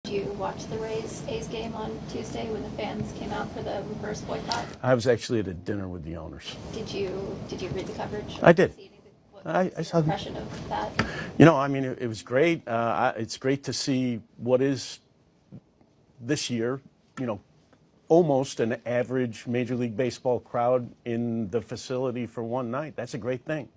Did you watch the A's game on Tuesday when the fans came out for the reverse boycott? I was actually at a dinner with the owners. Did you read the coverage? I did. What I saw the impression of that? You know, I mean, it was great. It's great to see what is this year, you know, almost an average Major League Baseball crowd in the facility for one night. That's a great thing.